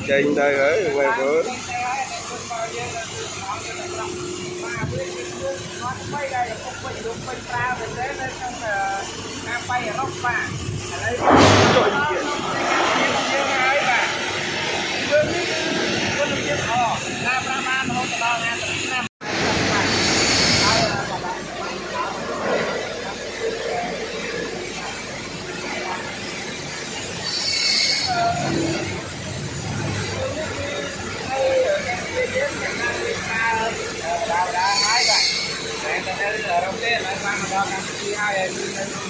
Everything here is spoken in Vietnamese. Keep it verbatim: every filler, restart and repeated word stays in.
trên đây rồi quay bữa Hãy subscribe cho kênh Ghiền Mì Gõ để không bỏ lỡ những video hấp dẫn.